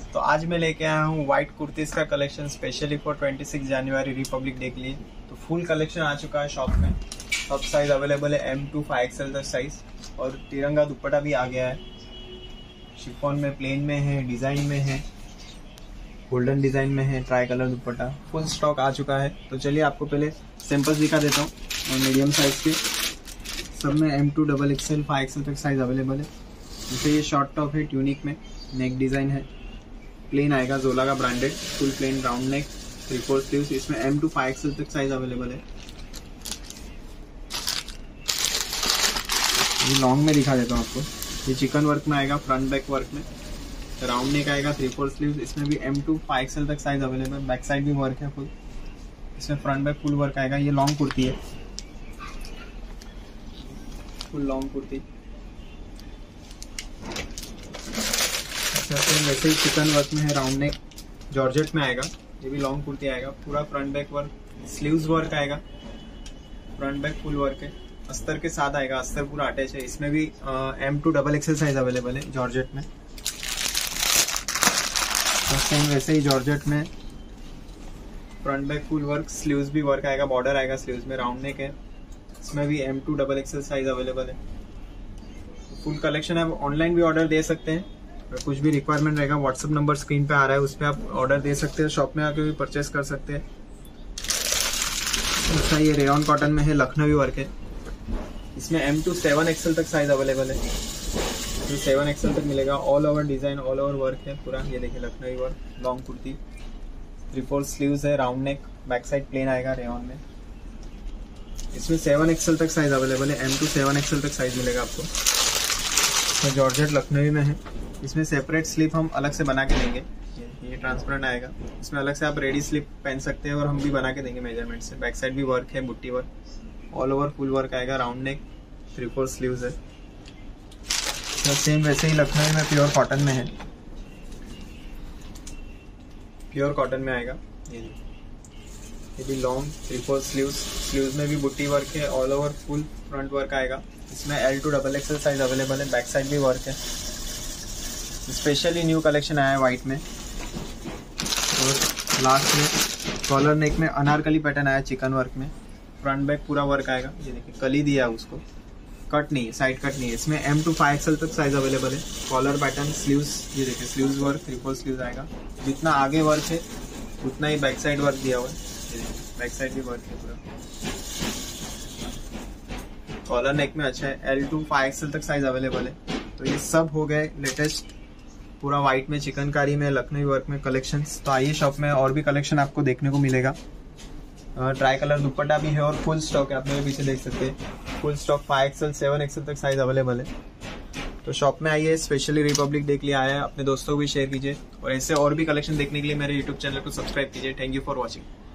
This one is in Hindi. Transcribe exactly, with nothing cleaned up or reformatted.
तो आज मैं लेके आया हूँ व्हाइट कुर्तीज़ का कलेक्शन स्पेशली फॉर छब्बीस जनवरी रिपब्लिक डे के लिए। तो फुल कलेक्शन आ चुका है शॉप में। सब साइज अवेलेबल है, एम टू फाइव एक्सएल तक साइज, और तिरंगा दुपट्टा भी आ गया है। शिफॉन में, प्लेन में है, डिज़ाइन में है, गोल्डन डिज़ाइन में है, tricolour dupatta, full stock आ चुका है। तो चलिए आपको पहले सैंपल्स दिखा देता हूँ। और मीडियम साइज़ के सब में M two double XL five XL तक साइज अवेलेबल है। जैसे ये शॉर्ट टॉप है, ट्यूनिक में, नेक डिज़ाइन है, प्लेन आएगा, जोला का branded, full plain round neck, three four sleeves. इसमें एम टू फाइव एक्सएल तक साइज अवेलेबल है। ये लॉन्ग में दिखा देता हूँ आपको। ये चिकन वर्क में आएगा, फ्रंट बैक वर्क में, राउंड नेक आएगा, थ्री फोर स्लीव्स। इसमें भी एम टू फाइव एक्सएल तक साइज अवेलेबल। बैक साइड भी वर्क है फुल। इसमें फ्रंट बैक फुल वर्क आएगा। ये लॉन्ग कुर्ती है, फुल लॉन्ग कुर्ती। वैसे ही चिकन वर्क में है, राउंड नेक, जॉर्जेट में आएगा। ये भी लॉन्ग कुर्ती आएगा, पूरा front back work, sleeves work आएगा, फ्रंट बैक फुल वर्क है, अस्तर के साथ आएगा, अस्तर पूरा अटैच है। इसमें भी M two double XL size available है जॉर्जेट में। सेम वैसे ही जॉर्जेट में front back full work, sleeves भी वर्क आएगा, बॉर्डर आएगा स्लीव्स में, राउंड नेक है। इसमें भी M two double XL size available है। फुल कलेक्शन आप ऑनलाइन भी ऑर्डर दे सकते हैं। कुछ भी रिक्वायरमेंट रहेगा, व्हाट्सएप नंबर स्क्रीन पे आ रहा है, उस पर आप ऑर्डर दे सकते हैं। शॉप में आके भी परचेस कर सकते हैं। अच्छा, ये रेयन कॉटन में है, लखनवी वर्क है। इसमें एम टू सेवन एक्सएल तक साइज अवेलेबल है। ये सेवन एक्सएल तक मिलेगा। All over design, all over work है पूरा। ये देखिए Lucknowi work, long kurti, three four sleeves है, round neck, back side plain आएगा रेयन में। इसमें सेवन एक्सएल तक साइज अवेलेबल है। एम टू सेवन एक्सएल तक साइज मिलेगा आपको। इसमें जॉर्जेट लखनवी में है। इसमें सेपरेट स्लीव हम अलग से बना के देंगे। ये ट्रांसपेरेंट आएगा। इसमें अलग से आप रेडी स्लीव पहन सकते हैं, और हम भी बना के देंगे मेजरमेंट से। बैक साइड भी वर्क है, बुट्टी work, all over full work आएगा, round neck, three four sleeves है। तो सेम वैसे ही लखनवी में प्योर कॉटन में है, प्योर कॉटन में आएगा। ये ये भी long three four sleeves, sleeves में भी बुट्टी वर्क है, all over full front work आएगा। इसमें L two double XL size available है। बैक साइड भी वर्क है। स्पेशली न्यू कलेक्शन आया है व्हाइट में। और लास्ट में कॉलर नेक में अनारकली पैटर्न आया, चिकन वर्क में, फ्रंट बैक पूरा वर्क आएगा। ये देखिए कली दिया है उसको, कट नहीं है, साइड कट नहीं है। इसमें एम टू फाइव एक्सएल तक साइज अवेलेबल है। कॉलर पैटर्न, स्लीव्स, ये देखिए sleeves work, three four sleeves आएगा। जितना आगे वर्क है उतना ही बैक साइड वर्क दिया हुआ है। बैक साइड भी वर्क है पूरा। कॉलर नेक में अच्छा है। एल टू फाइव एक्सएल तक साइज अवेलेबल है। तो ये सब हो गए लेटेस्ट, पूरा व्हाइट में, चिकनकारी में, लखनवी वर्क में कलेक्शंस। तो आइए शॉप में, और भी कलेक्शन आपको देखने को मिलेगा। ट्राई कलर दुपट्टा भी है, और फुल स्टॉक है। आप मेरे पीछे देख सकते हैं, full stock five XL seven XL तक साइज अवेलेबल है। तो शॉप में आइए, स्पेशली रिपब्लिक डे के लिए आया है। अपने दोस्तों को भी शेयर कीजिए, और ऐसे और भी कलेक्शन देखने के लिए मेरे यूट्यूब चैनल को सब्सक्राइब कीजिए। Thank you for watching.